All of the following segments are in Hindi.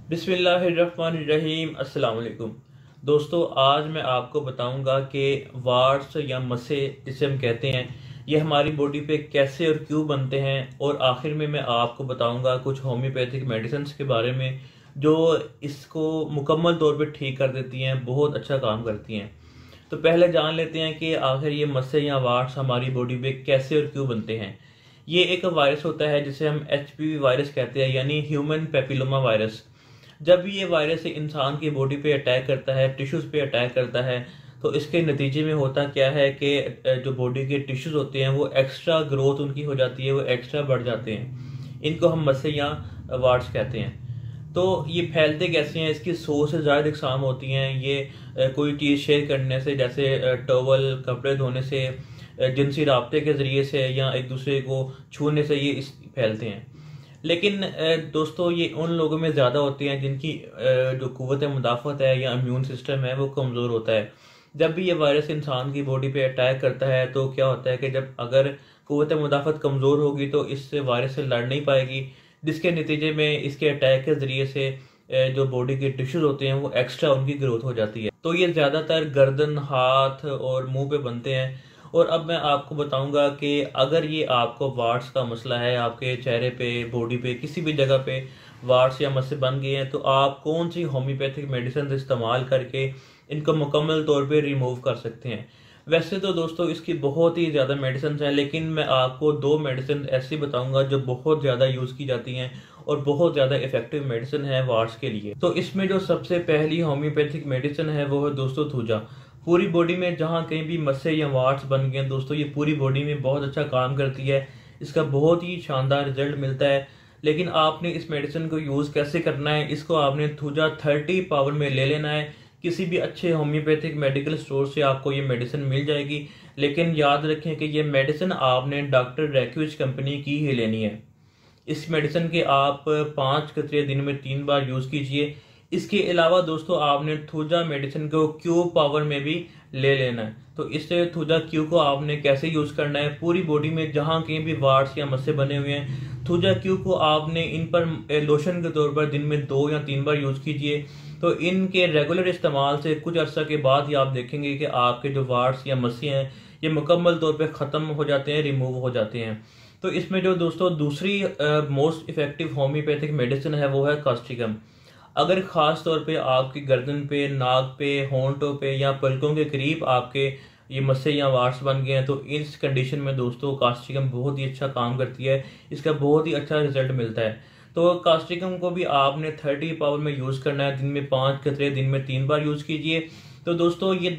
बिस्मिल्लाहिर्रहमानिर्रहीम। अस्सलाम वालेकुम दोस्तों, आज मैं आपको बताऊंगा कि वार्ड्स या मस्से जिसे हम कहते हैं ये हमारी बॉडी पे कैसे और क्यों बनते हैं, और आखिर में मैं आपको बताऊंगा कुछ होम्योपैथिक मेडिसिन के बारे में जो इसको मुकम्मल तौर पे ठीक कर देती हैं, बहुत अच्छा काम करती हैं। तो पहले जान लेते हैं कि आखिर ये मस्से या वार्ड्स हमारी बॉडी पे कैसे और क्यों बनते हैं। ये एक वायरस होता है जिसे हम HPV वायरस कहते हैं, यानी ह्यूमन पेपिलोमा वायरस। जब भी ये वायरस इंसान की बॉडी पे अटैक करता है, टिश्यूज पे अटैक करता है, तो इसके नतीजे में होता क्या है कि जो बॉडी के टिश्यूज होते हैं वो एक्स्ट्रा ग्रोथ उनकी हो जाती है, वो एक्स्ट्रा बढ़ जाते हैं। इनको हम मस्से या वार्ड्स कहते हैं। तो ये फैलते कैसे हैं, इसकी 100 से ज़्यादा इकसाम होती हैं। ये कोई चीज़ शेयर करने से, जैसे टॉवल, कपड़े धोने से, जिनसी राब्ते के ज़रिए से, या एक दूसरे को छूने से ये फैलते हैं। लेकिन दोस्तों ये उन लोगों में ज़्यादा होते हैं जिनकी जो क़ुव्वत मुदाफ़त है या इम्यून सिस्टम है वो कमज़ोर होता है। जब भी ये वायरस इंसान की बॉडी पे अटैक करता है तो क्या होता है कि जब अगर क़ुव्वत मुदाफ़त कमज़ोर होगी तो इससे वायरस से लड़ नहीं पाएगी, जिसके नतीजे में इसके अटैक के ज़रिए से जो बॉडी के टिश्यूज होते हैं वो एक्स्ट्रा उनकी ग्रोथ हो जाती है। तो ये ज़्यादातर गर्दन, हाथ और मुंह पे बनते हैं। और अब मैं आपको बताऊंगा कि अगर ये आपको वार्ड्स का मसला है, आपके चेहरे पे, बॉडी पे, किसी भी जगह पे वार्ड्स या मस्से बन गए हैं, तो आप कौन सी होम्योपैथिक मेडिसिन इस्तेमाल करके इनको मुकम्मल तौर पे रिमूव कर सकते हैं। वैसे तो दोस्तों इसकी बहुत ही ज़्यादा मेडिसिन हैं, लेकिन मैं आपको 2 मेडिसिन ऐसी बताऊंगा जो बहुत ज़्यादा यूज़ की जाती हैं और बहुत ज़्यादा इफेक्टिव मेडिसिन है वार्ड्स के लिए। तो इसमें जो सबसे पहली होम्योपैथिक मेडिसिन है वो है दोस्तों थूजा। पूरी बॉडी में जहाँ कहीं भी मस्से या वार्ड्स बन गए हैं दोस्तों, ये पूरी बॉडी में बहुत अच्छा काम करती है। इसका बहुत ही शानदार रिजल्ट मिलता है। लेकिन आपने इस मेडिसिन को यूज़ कैसे करना है, इसको आपने थूजा 30 पावर में ले लेना है। किसी भी अच्छे होम्योपैथिक मेडिकल स्टोर से आपको ये मेडिसिन मिल जाएगी। लेकिन याद रखें कि ये मेडिसिन आपने डॉक्टर रैक्यूज कंपनी की ही लेनी है। इस मेडिसिन के आप 5 कतरे दिन में 3 बार यूज़ कीजिए। इसके अलावा दोस्तों आपने थूजा मेडिसिन को क्यूब पावर में भी ले लेना है। तो इससे थूजा क्यूब को आपने कैसे यूज़ करना है, पूरी बॉडी में जहाँ कहीं भी वार्ड्स या मस्से बने हुए हैं, थूजा क्यूब को आपने इन पर लोशन के तौर पर दिन में 2 या 3 बार यूज़ कीजिए। तो इनके रेगुलर इस्तेमाल से कुछ अर्सा के बाद ही आप देखेंगे कि आपके जो वार्ड्स या मस्से हैं ये मुकम्मल तौर पर ख़त्म हो जाते हैं, रिमूव हो जाते हैं। तो इसमें जो दोस्तों दूसरी मोस्ट इफेक्टिव होम्योपैथिक मेडिसिन है वो है कास्टिकम। अगर ख़ास तौर पे आपकी गर्दन पे, नाक पे, होंठों पे या पलकों के करीब आपके ये मस्से या वार्ड्स बन गए हैं, तो इस कंडीशन में दोस्तों कास्टिकम बहुत ही अच्छा काम करती है। इसका बहुत ही अच्छा रिजल्ट मिलता है। तो कास्टिकम को भी आपने 30 पावर में यूज़ करना है। दिन में 5 कतरे, दिन में 3 बार यूज़ कीजिए। तो दोस्तों ये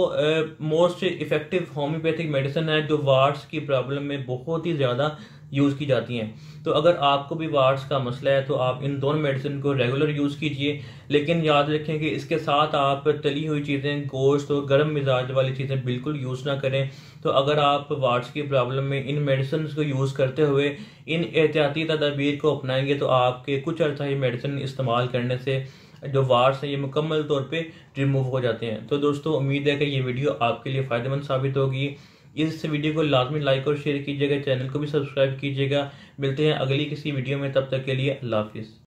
2 मोस्ट इफेक्टिव होम्योपैथिक मेडिसिन है जो वार्ड्स की प्रॉब्लम में बहुत ही ज़्यादा यूज़ की जाती हैं। तो अगर आपको भी वार्ड्स का मसला है तो आप इन दोनों मेडिसिन को रेगुलर यूज़ कीजिए। लेकिन याद रखें कि इसके साथ आप तली हुई चीज़ें, गोश्त और गर्म मिजाज वाली चीज़ें बिल्कुल यूज़ ना करें। तो अगर आप वार्ड्स की प्रॉब्लम में इन मेडिसिन को यूज़ करते हुए इन एहतियाती तदाबीर को अपनाएंगे तो आपके कुछ अर्सा ही मेडिसिन इस्तेमाल करने से जो वार्ड्स हैं ये मुकम्मल तौर पे रिमूव हो जाते हैं। तो दोस्तों उम्मीद है कि ये वीडियो आपके लिए फ़ायदेमंद साबित होगी। इस वीडियो को लाजमी लाइक और शेयर कीजिएगा, चैनल को भी सब्सक्राइब कीजिएगा। मिलते हैं अगली किसी वीडियो में, तब तक के लिए अल्लाह हाफिज़।